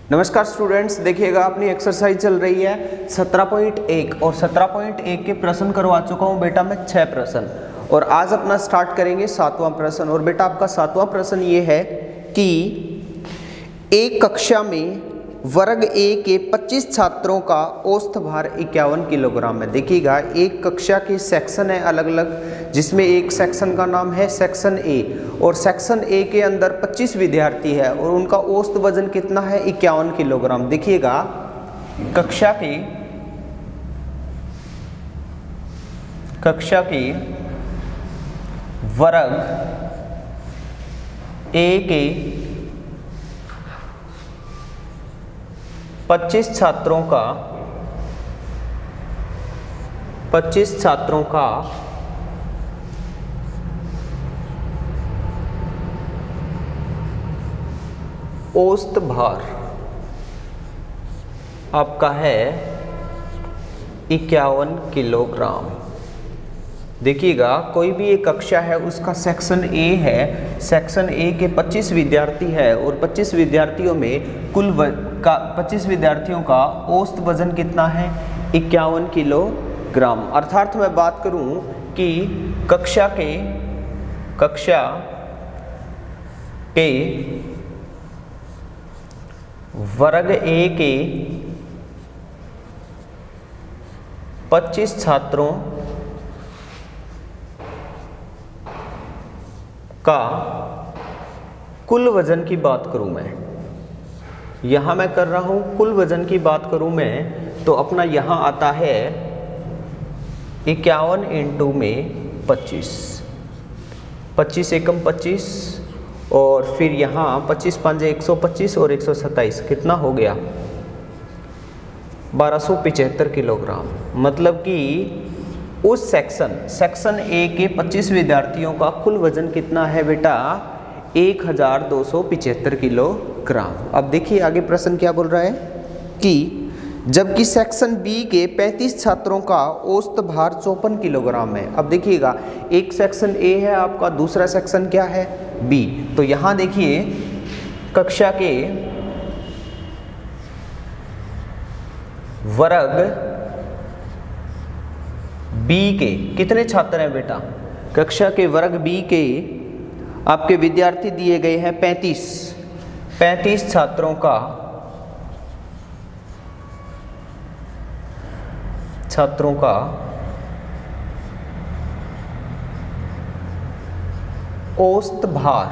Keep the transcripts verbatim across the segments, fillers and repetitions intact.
नमस्कार स्टूडेंट्स, देखिएगा अपनी एक्सरसाइज चल रही है सत्रह पॉइंट एक और सत्रह पॉइंट एक के प्रश्न करवा चुका हूं बेटा मैं छह प्रश्न और आज अपना स्टार्ट करेंगे सातवां प्रश्न। और बेटा आपका सातवां प्रश्न ये है कि एक कक्षा में वर्ग ए के पच्चीस छात्रों का औसत भार इक्यावन किलोग्राम है। देखिएगा एक कक्षा के सेक्शन है अलग अलग, जिसमें एक सेक्शन का नाम है सेक्शन ए और सेक्शन ए के अंदर पच्चीस विद्यार्थी है और उनका औसत वजन कितना है इक्यावन किलोग्राम। देखिएगा कक्षा के कक्षा के वर्ग ए के पच्चीस छात्रों का पच्चीस छात्रों का औसत भार आपका है इक्यावन किलोग्राम। देखिएगा कोई भी एक कक्षा है उसका सेक्शन ए है, सेक्शन ए के पच्चीस विद्यार्थी है और पच्चीस विद्यार्थियों में कुल का पच्चीस विद्यार्थियों का औसत वजन कितना है इक्यावन किलोग्राम। अर्थात मैं बात करूं कि कक्षा के कक्षा के वर्ग ए के पच्चीस छात्रों का कुल वजन की बात करूं मैं, यहां मैं कर रहा हूं कुल वजन की बात करूं मैं तो अपना यहां आता है इक्यावन इंटू में पच्चीस, पच्चीस एकम पच्चीस और फिर यहाँ पच्चीस पाँचे एक सौ पच्चीस और एक सौ सत्ताईस कितना हो गया बारह सौ पिचहत्तर किलोग्राम। मतलब कि उस सेक्शन सेक्शन ए के पच्चीस विद्यार्थियों का कुल वजन कितना है बेटा एक हज़ार दो सौ पिचहत्तर किलोग्राम। अब देखिए आगे प्रश्न क्या बोल रहा है कि जबकि सेक्शन बी के पैंतीस छात्रों का औसत भार चौपन किलोग्राम है। अब देखिएगा एक सेक्शन ए है आपका, दूसरा सेक्शन क्या है बी। तो यहां देखिए कक्षा के वर्ग बी के कितने छात्र हैं बेटा, कक्षा के वर्ग बी के आपके विद्यार्थी दिए गए हैं पैंतीस पैंतीस छात्रों का छात्रों का औसत भार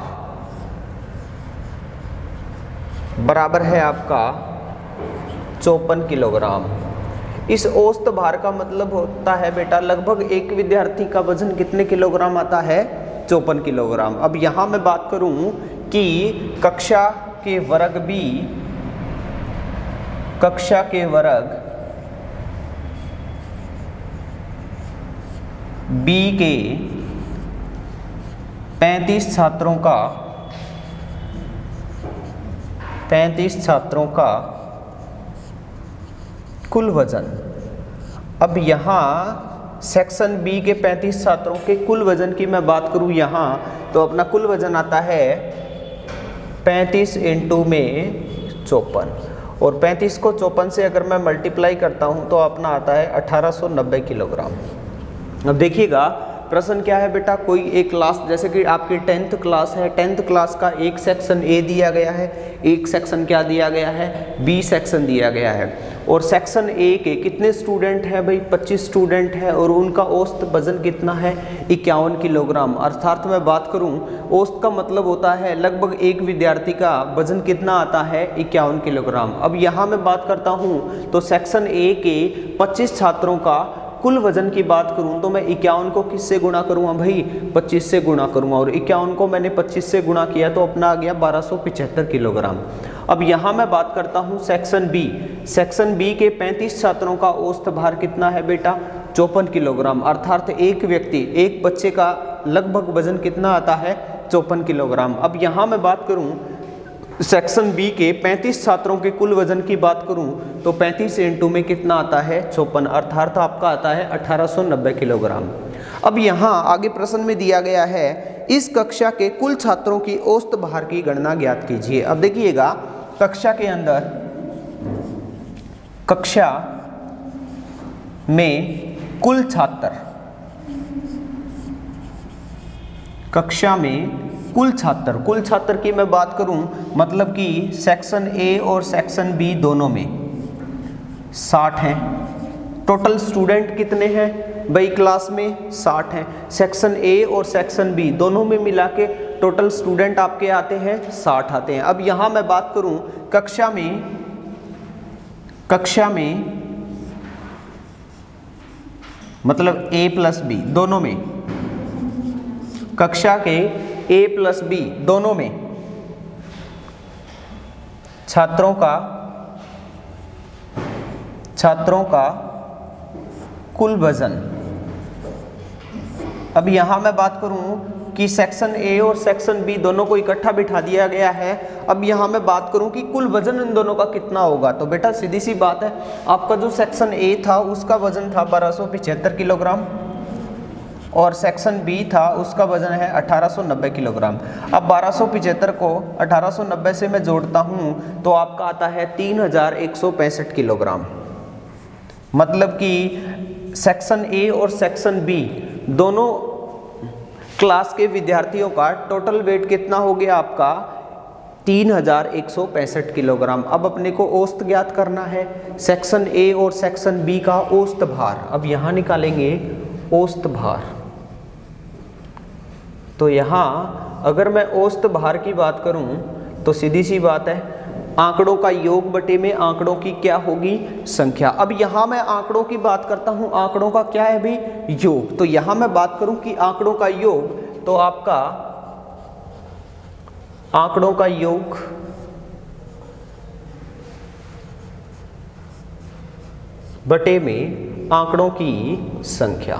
बराबर है आपका चौपन किलोग्राम। इस औसत भार का मतलब होता है बेटा लगभग एक विद्यार्थी का वजन कितने किलोग्राम आता है चौपन किलोग्राम। अब यहां मैं बात करूं कि कक्षा के वर्ग बी कक्षा के वर्ग बी के पैंतीस छात्रों का पैंतीस छात्रों का कुल वजन। अब यहाँ सेक्शन बी के पैंतीस छात्रों के कुल वजन की मैं बात करूँ यहाँ तो अपना कुल वजन आता है पैंतीस इंटू में चौपन और पैंतीस को चौपन से अगर मैं मल्टीप्लाई करता हूँ तो अपना आता है अठारह सौ नब्बे किलोग्राम। अब देखिएगा प्रश्न क्या है बेटा, कोई एक क्लास जैसे कि आपकी टेंथ क्लास है, टेंथ क्लास का एक सेक्शन ए दिया गया है, एक सेक्शन क्या दिया गया है बी सेक्शन दिया गया है और सेक्शन ए के कितने स्टूडेंट हैं भाई पच्चीस स्टूडेंट है और उनका औसत वजन कितना है इक्यावन किलोग्राम। अर्थात मैं बात करूं औसत का मतलब होता है लगभग एक विद्यार्थी का वजन कितना आता है इक्यावन किलोग्राम। अब यहाँ मैं बात करता हूँ तो सेक्शन ए के पच्चीस छात्रों का कुल वजन की बात करूं तो मैं इक्यावन को किससे गुणा करूंगा भाई पच्चीस से गुणा करूंगा और इक्यावन को मैंने पच्चीस से गुणा किया तो अपना आ गया बारह सौ पिचहत्तर किलोग्राम। अब यहां मैं बात करता हूं सेक्शन बी सेक्शन बी के पैंतीस छात्रों का औसत भार कितना है बेटा चौपन किलोग्राम। अर्थात एक व्यक्ति एक बच्चे का लगभग वजन कितना आता है चौपन किलोग्राम। अब यहां मैं बात करूं सेक्शन बी के पैंतीस छात्रों के कुल वजन की बात करूं तो पैंतीस इंटू में कितना आता है चौपन, अर्थात आपका आता है अठारह सौ नब्बे किलोग्राम। अब यहाँ आगे प्रश्न में दिया गया है इस कक्षा के कुल छात्रों की औसत भार की गणना ज्ञात कीजिए। अब देखिएगा कक्षा के अंदर कक्षा में कुल छात्र, कक्षा में कुल छात्र, कुल छात्र की मैं बात करूं मतलब कि सेक्शन ए और सेक्शन बी दोनों में साठ हैं। टोटल स्टूडेंट कितने हैं भाई क्लास में? साठ हैं। सेक्शन ए और सेक्शन बी दोनों में मिला के टोटल स्टूडेंट आपके आते हैं साठ आते हैं। अब यहाँ मैं बात करूँ कक्षा में, कक्षा में मतलब ए प्लस बी दोनों में, कक्षा के ए प्लस बी दोनों में छात्रों का छात्रों का कुल वजन। अब यहां मैं बात करूं कि सेक्शन ए और सेक्शन बी दोनों को इकट्ठा बिठा दिया गया है। अब यहां मैं बात करूं कि कुल वजन इन दोनों का कितना होगा, तो बेटा सीधी सी बात है, आपका जो सेक्शन ए था उसका वजन था बारह सौ पिछहत्तर किलोग्राम और सेक्शन बी था उसका वजन है अठारह सौ नब्बे किलोग्राम। अब बारह सौ पिछहत्तर को अठारह सौ नब्बे से मैं जोड़ता हूं तो आपका आता है तीन हजार एक सौ पैंसठ किलोग्राम। मतलब कि सेक्शन ए और सेक्शन बी दोनों क्लास के विद्यार्थियों का टोटल वेट कितना हो गया आपका? तीन हजार एक सौ पैंसठ किलोग्राम। अब अपने को औसत ज्ञात करना है सेक्शन ए और सेक्शन बी का औसत भार। अब यहाँ निकालेंगे औसत भार। तो यहाँ अगर मैं औसत भार की बात करूं तो सीधी सी बात है, आंकड़ों का योग बटे में आंकड़ों की क्या होगी? संख्या। अब यहाँ मैं आंकड़ों की बात करता हूँ, आंकड़ों का क्या है भी? योग। तो यहाँ मैं बात करूँ कि आंकड़ों का योग, तो आपका आंकड़ों का योग बटे में आंकड़ों की संख्या,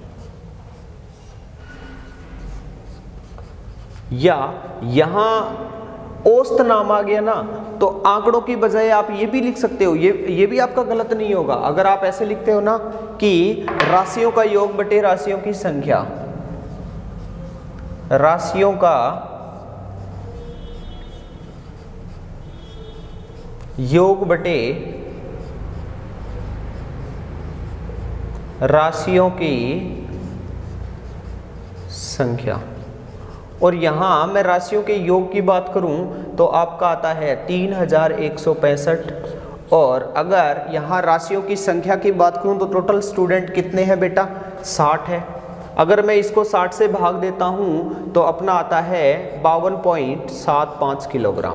या यहां औसत नाम आ गया ना, तो आंकड़ों की बजाय आप ये भी लिख सकते हो, ये ये भी आपका गलत नहीं होगा अगर आप ऐसे लिखते हो ना कि राशियों का योग बटे राशियों की संख्या, राशियों का योग बटे राशियों की संख्या। और यहाँ मैं राशियों के योग की बात करूँ तो आपका आता है तीन हजार एक सौ पैंसठ। और अगर यहाँ राशियों की संख्या की बात करूँ तो टोटल स्टूडेंट कितने हैं बेटा? साठ है। अगर मैं इसको साठ से भाग देता हूँ तो अपना आता है बावन पॉइंट सात पाँच किलोग्राम।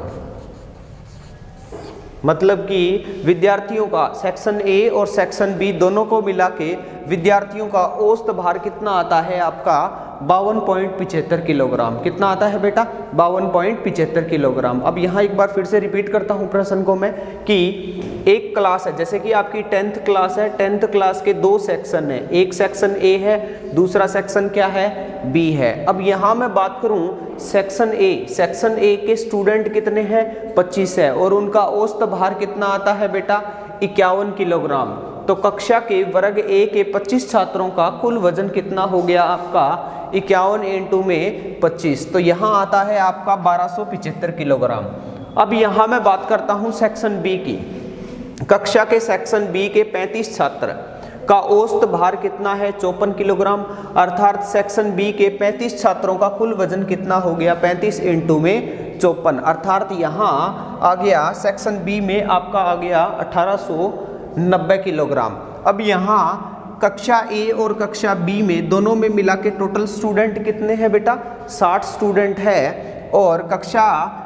मतलब कि विद्यार्थियों का सेक्शन ए और सेक्शन बी दोनों को मिला के विद्यार्थियों का औसत भार कितना आता है आपका? बावन पॉइंट पिछहत्तर किलोग्राम। कितना आता है बेटा? बावन पॉइंट पिछहत्तर किलोग्राम। अब यहाँ एक बार फिर से रिपीट करता हूँ प्रश्न को मैं कि एक क्लास है, जैसे कि आपकी टेंथ क्लास है, टेंथ क्लास के दो सेक्शन है, एक सेक्शन ए है, दूसरा सेक्शन क्या है? बी है। अब यहाँ मैं बात करूँ सेक्शन ए, सेक्शन ए के स्टूडेंट कितने हैं? पच्चीस है और उनका औसत भार कितना आता है बेटा? इक्यावन किलोग्राम। तो कक्षा के वर्ग ए के पच्चीस छात्रों का कुल वजन कितना हो गया आपका? इक्यावन इंटू में पच्चीस, तो यहाँ आता है आपका बारह सौ पिछहत्तर किलोग्राम। अब यहाँ मैं बात करता हूँ सेक्शन बी की। कक्षा के सेक्शन बी के पैंतीस छात्र का औसत भार कितना है? चौपन किलोग्राम। अर्थात सेक्शन बी के पैंतीस छात्रों का कुल वजन कितना हो गया? पैंतीस इंटू में चौपन। अर्थात यहाँ आ गया सेक्शन बी में आपका आ गया अठारह सौ नब्बे किलोग्राम। अब यहाँ कक्षा ए और कक्षा बी में दोनों में मिला के टोटल स्टूडेंट कितने हैं बेटा? साठ स्टूडेंट है। और कक्षा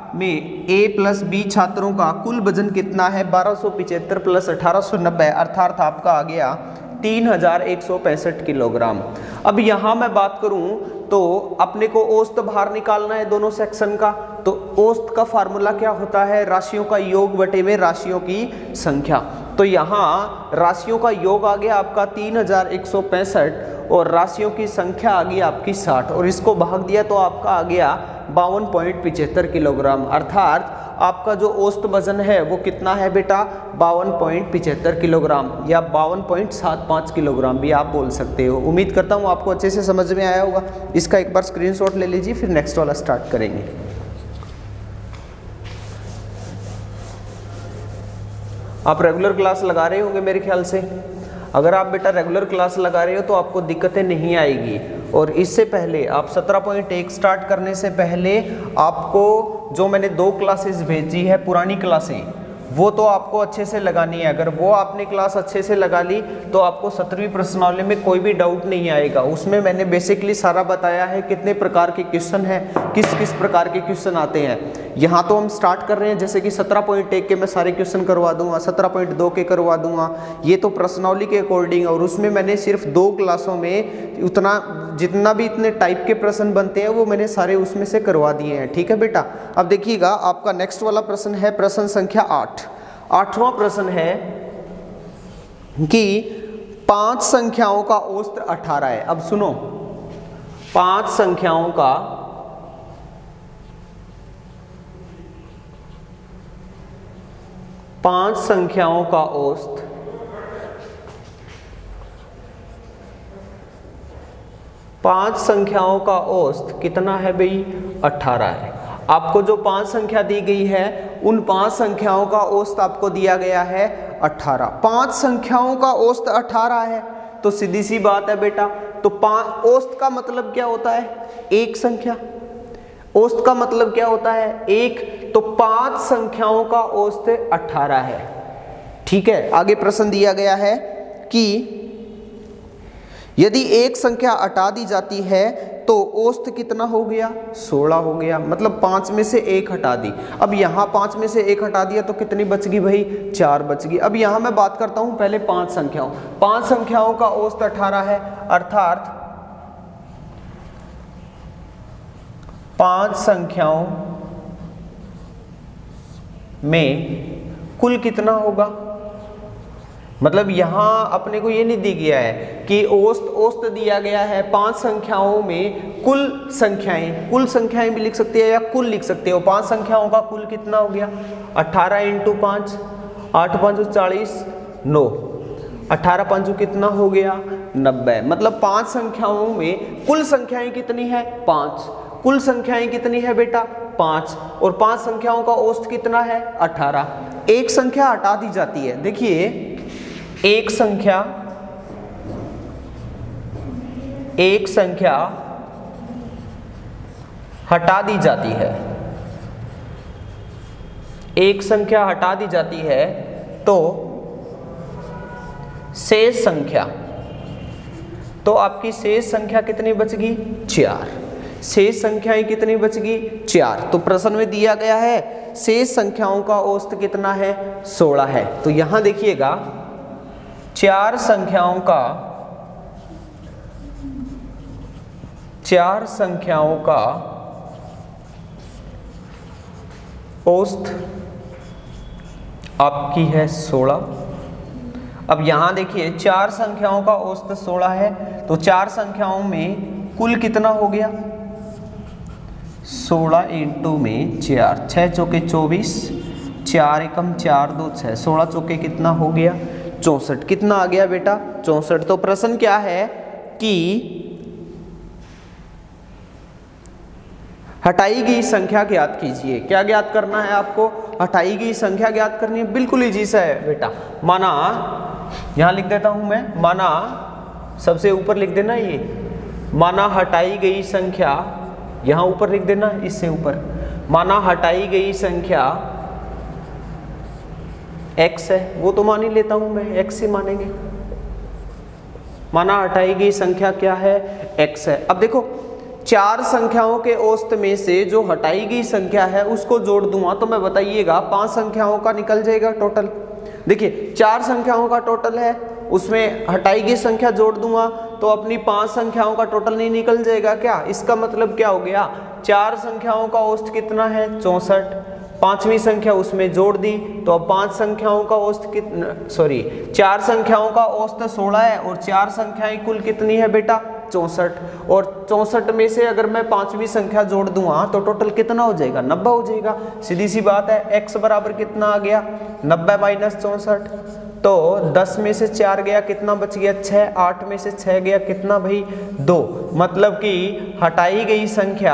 में ए प्लस बी छात्रों का कुल वजन कितना है? बारह सौ पिछहत्तर प्लस अठारह सौ नब्बे, अर्थात आपका आ गया तीन हजार एक सौ पैंसठ किलोग्राम। अब यहाँ मैं बात करूँ तो अपने को औसत भार निकालना है दोनों सेक्शन का। तो औसत का फार्मूला क्या होता है? राशियों का योग बटे में राशियों की संख्या। तो यहाँ राशियों का योग आ गया आपका तीन हजार एक सौ पैंसठ और राशियों की संख्या आ गई आपकी साठ, और इसको भाग दिया तो आपका आ गया बावन पॉइंट पिछहत्तर किलोग्राम। अर्थात आपका जो औसत वजन है वो कितना है बेटा? बावन पॉइंट पिछहत्तर किलोग्राम या बावन पॉइंट सात पाँच किलोग्राम भी आप बोल सकते हो। उम्मीद करता हूँ आपको अच्छे से समझ में आया होगा। इसका एक बार स्क्रीनशॉट ले लीजिए, फिर नेक्स्ट वाला स्टार्ट करेंगे। आप रेगुलर क्लास लगा रहे होंगे मेरे ख्याल से। अगर आप बेटा रेगुलर क्लास लगा रहे हो तो आपको दिक्कतें नहीं आएगी। और इससे पहले आप सत्रह पॉइंट एक स्टार्ट करने से पहले आपको जो मैंने दो क्लासेस भेजी है पुरानी क्लासें, वो तो आपको अच्छे से लगानी है। अगर वो आपने क्लास अच्छे से लगा ली तो आपको सत्रहवीं प्रश्नावली में कोई भी डाउट नहीं आएगा। उसमें मैंने बेसिकली सारा बताया है कितने प्रकार के क्वेश्चन हैं, किस किस प्रकार के क्वेश्चन आते हैं। यहाँ तो हम स्टार्ट कर रहे हैं जैसे कि सत्रह पॉइंट एक के मैं सारे क्वेश्चन करवा दूंगा, सत्रह पॉइंट दो के करवा दूंगा, ये तो प्रश्नावली के अकॉर्डिंग। और उसमें मैंने सिर्फ दो क्लासों में उतना जितना भी इतने टाइप के प्रश्न बनते हैं वो मैंने सारे उसमें से करवा दिए हैं। ठीक है बेटा। अब देखिएगा आपका नेक्स्ट वाला प्रश्न है प्रश्न संख्या आठ। आठवां प्रश्न है कि पांच संख्याओं का औसत अठारह है। अब सुनो, पांच संख्याओं का पांच संख्याओं का औसत पांच संख्याओं का औसत कितना है भाई? अठारह है। आपको जो पांच संख्या दी गई है उन पांच संख्याओं का औसत आपको दिया गया है अठारह। पांच संख्याओं का औसत अठारह है तो सीधी सी बात है बेटा, तो पांच औसत का मतलब क्या होता है? एक संख्या। औसत का मतलब क्या होता है? एक। तो पांच संख्याओं का औसत अठारह है। ठीक है। आगे प्रश्न दिया गया है कि यदि एक संख्या हटा दी जाती है तो औसत कितना हो गया? सोलह हो गया। मतलब पांच में से एक हटा दी। अब यहाँ पांच में से एक हटा दिया तो कितनी बच गई भाई? चार बच गई। अब यहाँ मैं बात करता हूँ पहले पांच संख्याओं पांच संख्याओं का औसत अठारह है, अर्थात पांच संख्याओं में कुल कितना होगा? मतलब यहाँ अपने को ये नहीं दी गया है कि औसत औसत दिया गया है। पांच संख्याओं में कुल संख्याएं, कुल संख्याएं भी लिख सकते हैं या कुल लिख सकते हो। पांच संख्याओं का कुल कितना हो गया? अठारह इंटू पाँच, आठ पाँच चालीस, नौ, अठारह पाँच कितना हो गया? नब्बे। मतलब पांच संख्याओं में कुल संख्याएं कितनी है? पांच। कुल संख्याएं कितनी है बेटा? पांच। और पांच संख्याओं का औसत कितना है? अठारह। एक संख्या हटा दी जाती है। देखिए एक संख्या एक संख्या हटा दी जाती है एक संख्या हटा दी जाती है तो शेष संख्या, तो आपकी शेष संख्या कितनी बच गई? चार। शेष संख्याएं कितनी बच गई? चार। तो प्रश्न में दिया गया है शेष संख्याओं का औसत कितना है? सोलह है। तो यहां देखिएगा चार संख्याओं का चार संख्याओं का औसत आपकी है सोलह। अब यहां देखिए चार संख्याओं का औसत सोलह है तो चार संख्याओं में कुल कितना हो गया? सोलह इंटू में चार, छः चौके चौबीस, चार एकम चार दो छः, सोलह चौके कितना हो गया? चौसठ। कितना आ गया बेटा? चौसठ। तो प्रश्न क्या है कि हटाई गई संख्या ज्ञात कीजिए। क्या ज्ञात करना है आपको? हटाई गई संख्या ज्ञात करनी है। बिल्कुल इजी सा है बेटा। माना यहां लिख देता हूं मैं, माना सबसे ऊपर लिख देना ये, माना हटाई गई संख्या, यहां ऊपर लिख देना इससे ऊपर, माना हटाई गई संख्या x है, वो तो मान ही लेता हूं मैं, x से मानेंगे। माना हटाई गई संख्या क्या है? x है। अब देखो चार संख्याओं के औसत में से जो हटाई गई संख्या है उसको जोड़ दूंगा तो मैं बताइएगा पांच संख्याओं का निकल जाएगा टोटल। देखिए चार संख्याओं का टोटल है, उसमें हटाई गई संख्या जोड़ दूंगा तो अपनी पांच संख्याओं का टोटल नहीं निकल जाएगा क्या? इसका मतलब क्या हो गया? चार संख्याओं का औसत कितना है? चौसठ। पांचवी संख्या उसमें जोड़ दी तो अब पांच संख्याओं का औसत कितना, सॉरी चार संख्याओं का औसत सोलह है और चार संख्याएं कुल कितनी है बेटा? चौसठ। और चौसठ में से अगर मैं पांचवी संख्या जोड़ दूंगा तो टोटल कितना हो जाएगा? नब्बे हो जाएगा। सीधी सी बात है। x बराबर कितना आ गया? नब्बे माइनस चौसठ। तो दस में से चार गया कितना बच गया? छः। आठ में से छः गया कितना भाई? दो। मतलब कि हटाई गई संख्या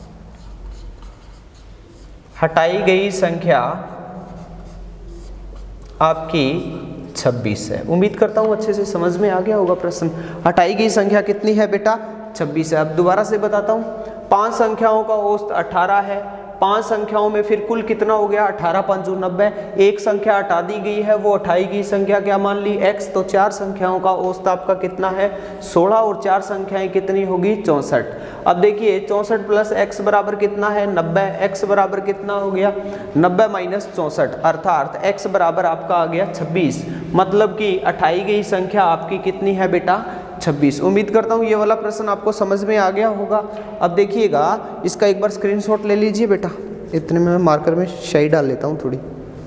हटाई गई संख्या आपकी छब्बीस है। उम्मीद करता हूँ अच्छे से समझ में आ गया होगा प्रश्न। हटाई गई संख्या कितनी है बेटा? छब्बीस है। अब दोबारा से बताता हूँ, पांच संख्याओं का औसत अठारह है। पांच संख्याओं में फिर कुल कितना हो गया? अठारह पंचू नब्बे। एक संख्या हटा दी गई है, वो हटाई गई संख्या क्या मान ली? x। तो चार संख्याओं का औसत आपका कितना है? सोलह। और चार संख्याएं कितनी होगी? चौंसठ। अब देखिए चौंसठ प्लस एक्स बराबर कितना है? नब्बे। x बराबर कितना हो गया? नब्बे माइनस चौंसठ, अर्थात x बराबर आपका आ गया छब्बीस। मतलब कि हटाई गई संख्या आपकी कितनी है बेटा? छब्बीस। उम्मीद करता हूँ ये वाला प्रश्न आपको समझ में आ गया होगा। अब देखिएगा, इसका एक बार स्क्रीनशॉट ले लीजिए बेटा। इतने में मैं मार्कर में स्याही डाल लेता हूँ थोड़ी।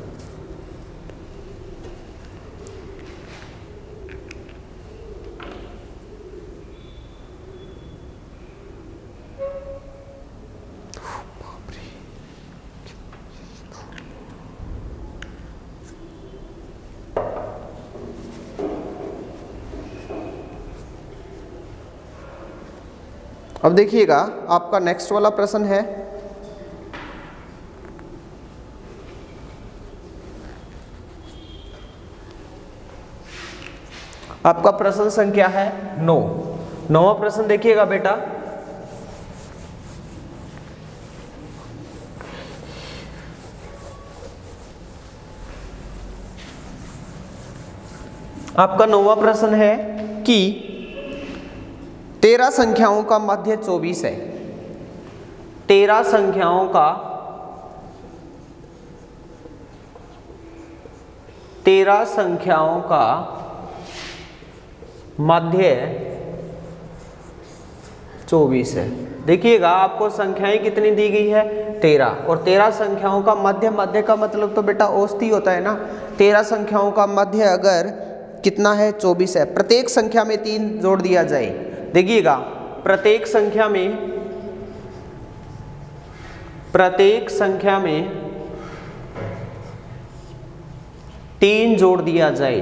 अब देखिएगा, आपका नेक्स्ट वाला प्रश्न है, आपका प्रश्न संख्या है नौ। नौवां प्रश्न देखिएगा बेटा। आपका नौवां प्रश्न है कि तेरह संख्याओं का मध्य चौबीस है। तेरह संख्याओं का तेरह संख्याओं का मध्य चौबीस है। देखिएगा, आपको संख्याएं कितनी दी गई है? तेरह। और तेरह संख्याओं का मध्य, मध्य का मतलब तो बेटा औसत ही होता है ना। तेरह संख्याओं का मध्य अगर कितना है? चौबीस है। प्रत्येक संख्या में तीन जोड़ दिया जाए। देखिएगा, प्रत्येक संख्या में प्रत्येक संख्या में तीन जोड़ दिया जाए।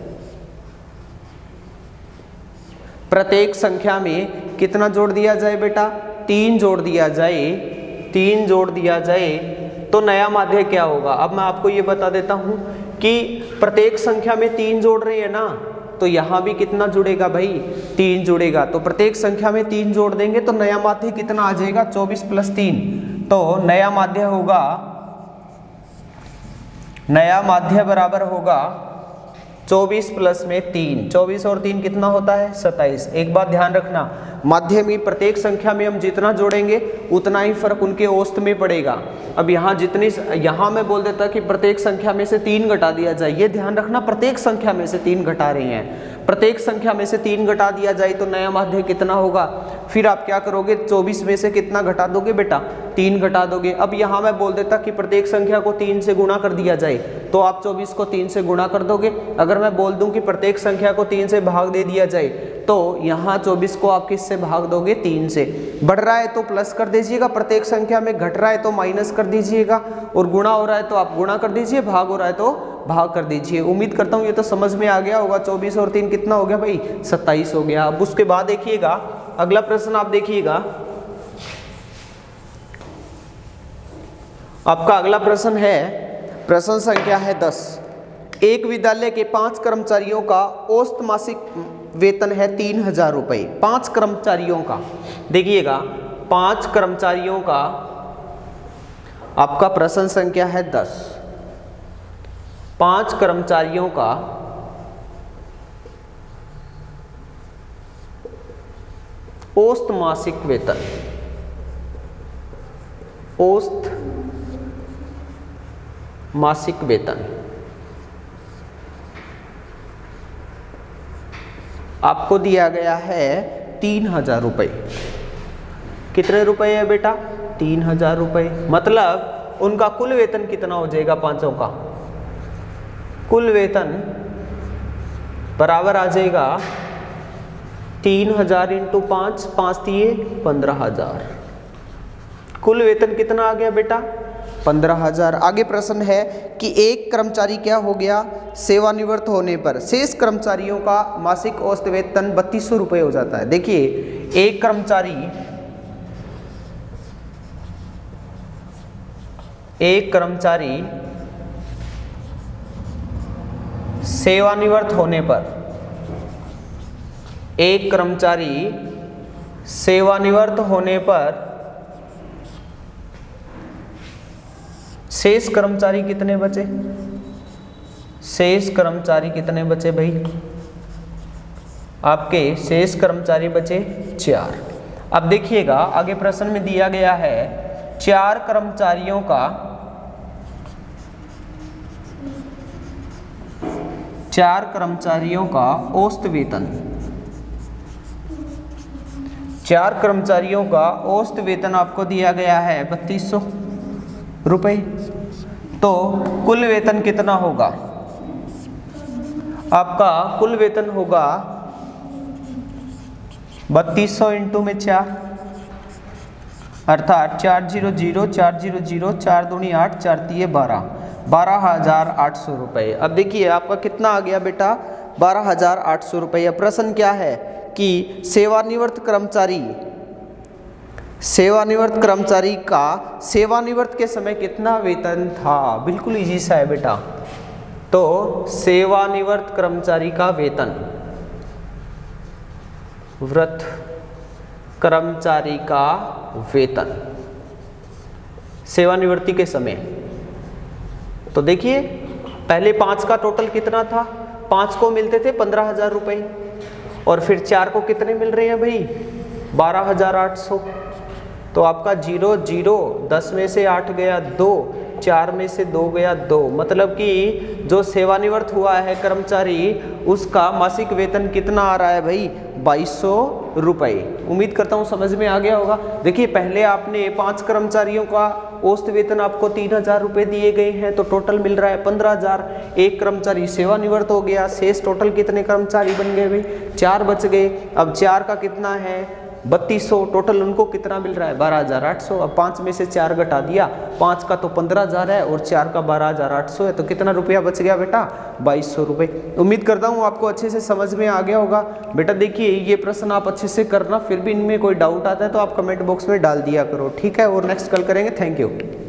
प्रत्येक संख्या में कितना जोड़ दिया जाए बेटा? तीन जोड़ दिया जाए। तीन जोड़ दिया जाए तो नया माध्य क्या होगा? अब मैं आपको ये बता देता हूं कि प्रत्येक संख्या में तीन जोड़ रही है ना, तो यहां भी कितना जुड़ेगा भाई? तीन जुड़ेगा। तो प्रत्येक संख्या में तीन जोड़ देंगे तो नया माध्य कितना आ जाएगा? चौबीस प्लस तीन। तो नया माध्य होगा, नया माध्य बराबर होगा चौबीस प्लस में तीन। चौबीस और तीन कितना होता है? सत्ताईस। एक बात ध्यान रखना, माध्य में प्रत्येक संख्या में हम जितना जोड़ेंगे उतना ही फर्क उनके औसत में पड़ेगा। अब यहाँ जितनी, यहाँ मैं बोल देता कि प्रत्येक संख्या में से तीन घटा दिया जाए। ये ध्यान रखना, प्रत्येक संख्या में से तीन घटा रहे हैं। प्रत्येक संख्या में से तीन घटा दिया जाए तो नया माध्य कितना होगा? फिर आप क्या करोगे? चौबीस में से कितना घटा दोगे बेटा? तीन घटा दोगे। अब यहाँ मैं बोल देता कि प्रत्येक संख्या को तीन से गुणा कर दिया जाए, तो आप चौबीस को तीन से गुणा कर दोगे। अगर मैं बोल दूं कि प्रत्येक संख्या को तीन से भाग दे दिया जाए, तो यहाँ चौबीस को आप किससे भाग दोगे? तीन से। बढ़ रहा है तो प्लस कर दीजिएगा, प्रत्येक संख्या में घट रहा है तो माइनस कर दीजिएगा, और गुणा हो रहा है तो आप गुणा कर दीजिए, भाग हो रहा है तो भाग कर दीजिए। उम्मीद करता हूँ ये तो समझ में आ गया होगा। चौबीस और तीन कितना हो गया भाई? सत्ताईस हो गया। अब उसके बाद देखिएगा, अगला प्रश्न आप देखिएगा। आपका अगला प्रश्न है, प्रश्न संख्या है दस। एक विद्यालय के पांच कर्मचारियों का औसत मासिक वेतन है तीन हजार रुपये। पांच कर्मचारियों का, देखिएगा, पांच कर्मचारियों का आपका प्रश्न संख्या है दस। पांच कर्मचारियों का औसत मासिक वेतन, औसत मासिक वेतन आपको दिया गया है तीन हजार रुपये। कितने रुपए है बेटा? तीन हजार रुपये। मतलब उनका कुल वेतन कितना हो जाएगा? पांचों का कुल वेतन बराबर आ जाएगा तीन हजार इंटू पाँच, पाँच दिए पंद्रह हजार। कुल वेतन कितना आ गया बेटा? पंद्रह हजार। आगे प्रश्न है कि एक कर्मचारी क्या हो गया? सेवानिवृत्त होने पर शेष कर्मचारियों का मासिक औसत वेतन बत्तीस सौ रुपये हो जाता है। देखिए, एक कर्मचारी एक कर्मचारी सेवानिवृत्त होने पर एक कर्मचारी सेवानिवृत्त होने पर शेष कर्मचारी कितने बचे? शेष कर्मचारी कितने बचे भाई? आपके शेष कर्मचारी बचे चार। अब देखिएगा आगे प्रश्न में दिया गया है चार कर्मचारियों का चार कर्मचारियों का औसत वेतन चार कर्मचारियों का औसत वेतन आपको दिया गया है बत्तीस सौ रुपये। तो कुल वेतन कितना होगा? आपका कुल वेतन होगा बत्तीस सौ इंटू में चार, अर्थात चार जीरो जीरो चार जीरो जीरो चार दूनी आठ चार तीय बारह, बारह हजार आठ सौ रुपये। अब देखिए आपका कितना आ गया बेटा? बारह हजार आठ सौ रुपये। प्रश्न क्या है कि सेवानिवृत्त कर्मचारी सेवानिवृत्त कर्मचारी का सेवानिवृत्त के समय कितना वेतन था? बिल्कुल इजी सा है बेटा। तो सेवानिवृत्त कर्मचारी का वेतन वृत्त कर्मचारी का वेतन सेवानिवृत्ति के समय। तो देखिए पहले पांच का टोटल कितना था? पांच को मिलते थे पंद्रह हजार रुपये और फिर चार को कितने मिल रहे हैं भाई? बारह हजार आठ सौ। तो आपका जीरो जीरो दस में से आठ गया दो, चार में से दो गया दो, मतलब कि जो सेवानिवृत्त हुआ है कर्मचारी उसका मासिक वेतन कितना आ रहा है भाई? बाईस सौ रुपये। उम्मीद करता हूँ समझ में आ गया होगा। देखिए पहले आपने पांच कर्मचारियों का औसत वेतन आपको तीन हजार रुपये दिए गए हैं, तो टोटल मिल रहा है पंद्रह हजार। एक कर्मचारी सेवानिवृत्त हो गया, शेष टोटल कितने कर्मचारी बन गए भाई? चार बच गए। अब चार का कितना है? बत्तीस सौ। टोटल उनको कितना मिल रहा है? बारह हजार आठ सौ। अब पाँच में से चार घटा दिया, पाँच का तो पंद्रह हजार है और चार का बारह हजार आठ सौ है, तो कितना रुपया बच गया बेटा? बाईस सौ रुपये। उम्मीद करता हूँ आपको अच्छे से समझ में आ गया होगा। बेटा देखिए ये प्रश्न आप अच्छे से करना, फिर भी इनमें कोई डाउट आता है तो आप कमेंट बॉक्स में डाल दिया करो, ठीक है? और नेक्स्ट कल करेंगे। Thank you.